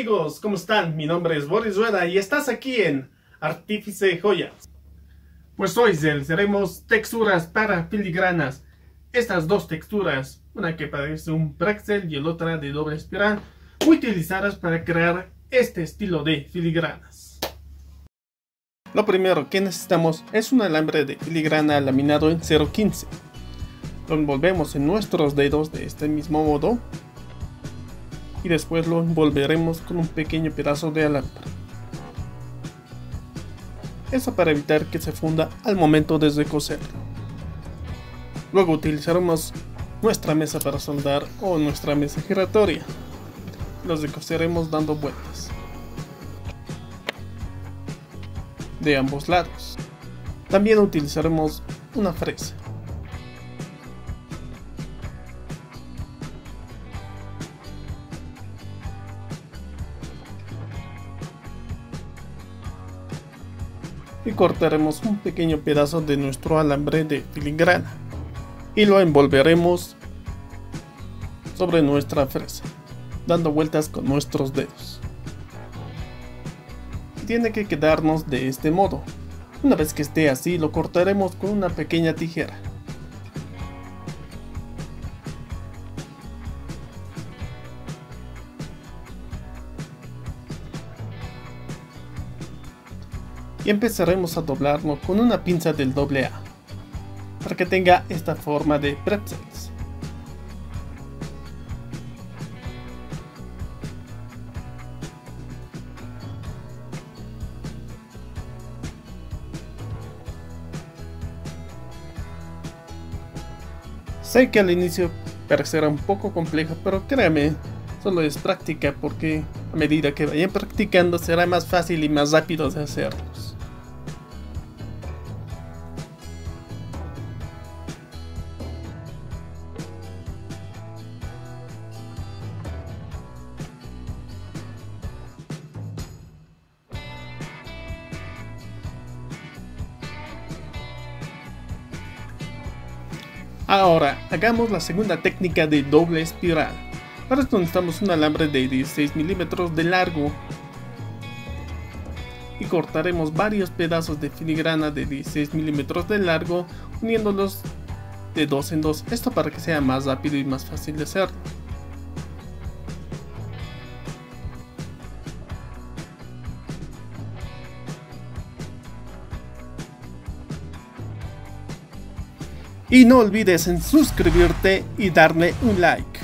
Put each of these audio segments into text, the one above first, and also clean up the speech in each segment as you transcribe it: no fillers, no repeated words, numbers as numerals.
amigos, ¿cómo están? Mi nombre es Boris Rueda y estás aquí en Artífice Joyas. Pues hoy realizaremos texturas para filigranas. Estas dos texturas, una que parece un pretzel y la otra de doble espiral, utilizadas para crear este estilo de filigranas. Lo primero que necesitamos es un alambre de filigrana laminado en 0.15. Lo envolvemos en nuestros dedos de este mismo modo y después lo envolveremos con un pequeño pedazo de alambre. Eso para evitar que se funda al momento de coserlo. Luego utilizaremos nuestra mesa para soldar o nuestra mesa giratoria. Los recoseremos dando vueltas de ambos lados. También utilizaremos una fresa. Y cortaremos un pequeño pedazo de nuestro alambre de filigrana y lo envolveremos sobre nuestra fresa, dando vueltas con nuestros dedos. Tiene que quedarnos de este modo. Una vez que esté así, lo cortaremos con una pequeña tijera. Y empezaremos a doblarlo con una pinza del AA para que tenga esta forma de pretzels. Sé que al inicio parecerá un poco complejo, pero créame, solo es práctica, porque a medida que vayan practicando será más fácil y más rápido de hacerlos. Ahora, hagamos la segunda técnica de doble espiral. Para esto necesitamos un alambre de 16 milímetros de largo y cortaremos varios pedazos de filigrana de 16 milímetros de largo, uniéndolos de dos en dos, esto para que sea más rápido y más fácil de hacerlo. Y no olvides en suscribirte y darle un like.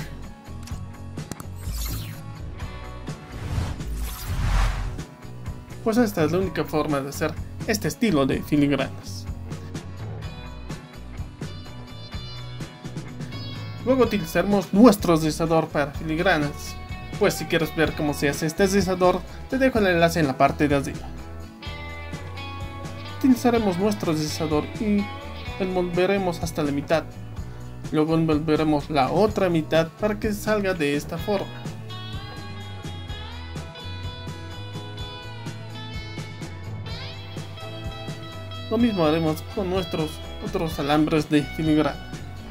Pues esta es la única forma de hacer este estilo de filigranas. Luego utilizaremos nuestro rizador para filigranas. Pues si quieres ver cómo se hace este rizador, te dejo el enlace en la parte de arriba. Utilizaremos nuestro rizador y envolveremos hasta la mitad. Luego envolveremos la otra mitad para que salga de esta forma. Lo mismo haremos con nuestros otros alambres de filigrana.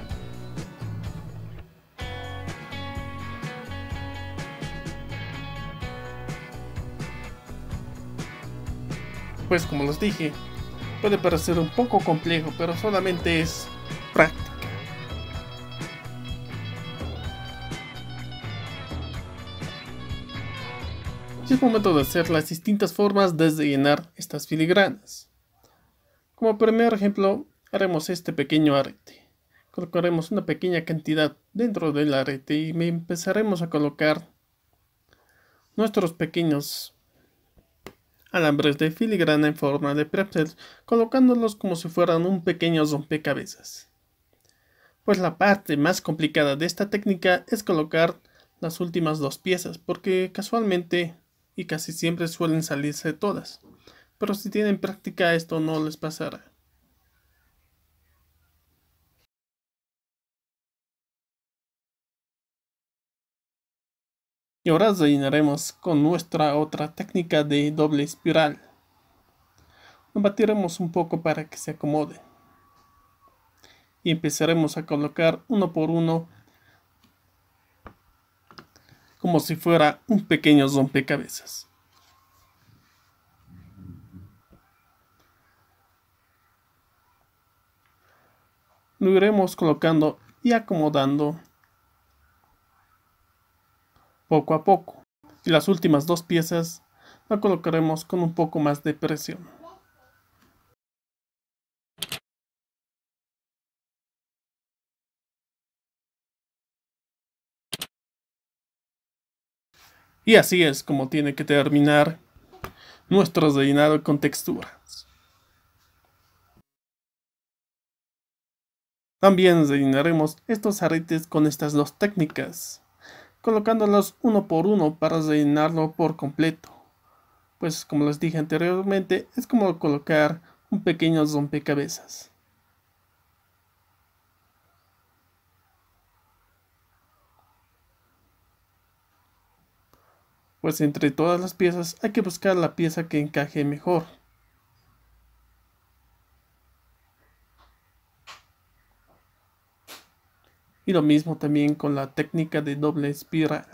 Pues como les dije, puede parecer un poco complejo, pero solamente es práctica. Y es momento de hacer las distintas formas de llenar estas filigranas. Como primer ejemplo, haremos este pequeño arete. Colocaremos una pequeña cantidad dentro del arete y empezaremos a colocar nuestros pequeños alambres de filigrana en forma de pretzels, colocándolos como si fueran un pequeño rompecabezas. Pues la parte más complicada de esta técnica es colocar las últimas dos piezas, porque casualmente y casi siempre suelen salirse todas, pero si tienen práctica esto no les pasará. Y ahora rellenaremos con nuestra otra técnica de doble espiral. Lo batiremos un poco para que se acomode. Y empezaremos a colocar uno por uno como si fuera un pequeño rompecabezas. Lo iremos colocando y acomodando poco a poco. Y las últimas dos piezas las colocaremos con un poco más de presión. Y así es como tiene que terminar nuestro rellenado con texturas. También rellenaremos estos aretes con estas dos técnicas, colocándolos uno por uno para rellenarlo por completo. Pues como les dije anteriormente, es como colocar un pequeño rompecabezas. Pues entre todas las piezas hay que buscar la pieza que encaje mejor. Y lo mismo también con la técnica de doble espiral.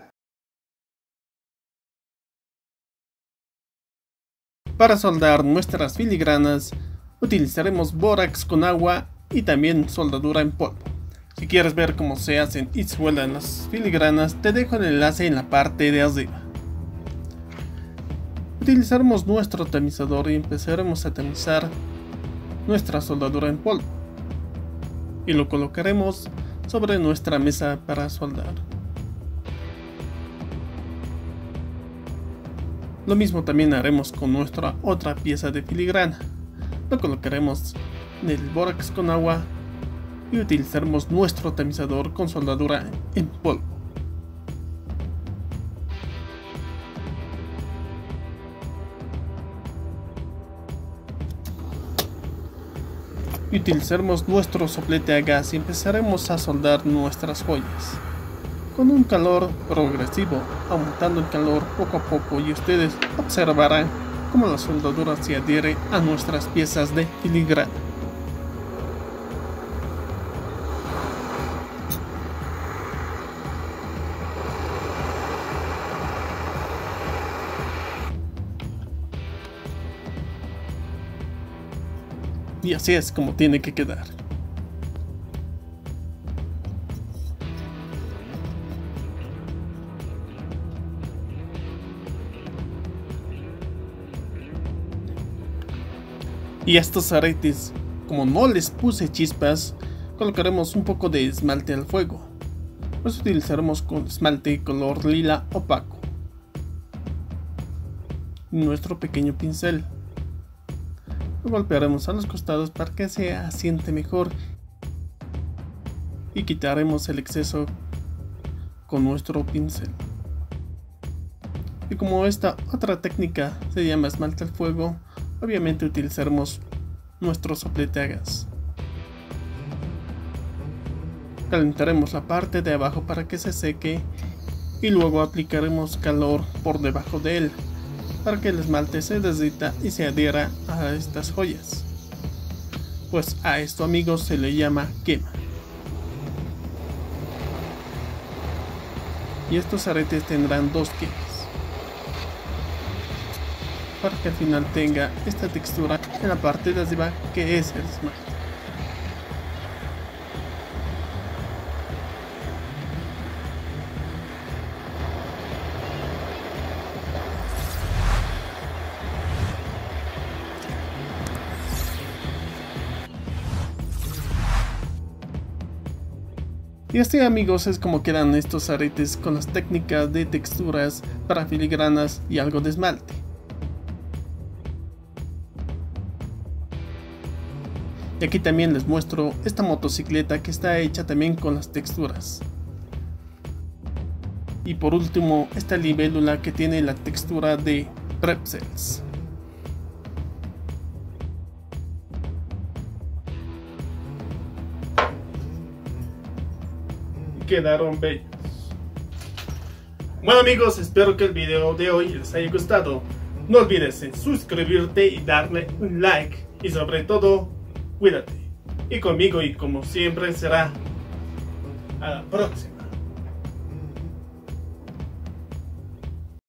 Para soldar nuestras filigranas utilizaremos bórax con agua y también soldadura en polvo. Si quieres ver cómo se hacen y sueldan las filigranas, te dejo el enlace en la parte de arriba. Utilizaremos nuestro tamizador y empezaremos a tamizar nuestra soldadura en polvo. Y lo colocaremos sobre nuestra mesa para soldar. Lo mismo también haremos con nuestra otra pieza de filigrana. Lo colocaremos en el bórax con agua y utilizaremos nuestro tamizador con soldadura en polvo. Y utilizaremos nuestro soplete a gas y empezaremos a soldar nuestras joyas con un calor progresivo, aumentando el calor poco a poco, y ustedes observarán cómo la soldadura se adhiere a nuestras piezas de filigrana. Y así es como tiene que quedar. Y estos aretes, como no les puse chispas, colocaremos un poco de esmalte al fuego. Pues utilizaremos con esmalte color lila opaco. Nuestro pequeño pincel. Lo golpearemos a los costados para que se asiente mejor. Y quitaremos el exceso con nuestro pincel. Y como esta otra técnica se llama esmalte al fuego, obviamente utilizaremos nuestro soplete a gas. Calentaremos la parte de abajo para que se seque y luego aplicaremos calor por debajo de él para que el esmalte se derrita y se adhiera a estas joyas. Pues a esto, amigos, se le llama quema. Y estos aretes tendrán dos quemas, para que al final tenga esta textura en la parte de arriba, que es el esmalte. Y así, amigos, es como quedan estos aretes con las técnicas de texturas para filigranas y algo de esmalte. Y aquí también les muestro esta motocicleta que está hecha también con las texturas. Y por último, esta libélula que tiene la textura de pretzels. Y quedaron bellos. Bueno, amigos, espero que el video de hoy les haya gustado. No olvides en suscribirte y darle un like. Y sobre todo, cuídate. Y conmigo, y como siempre, será a la próxima.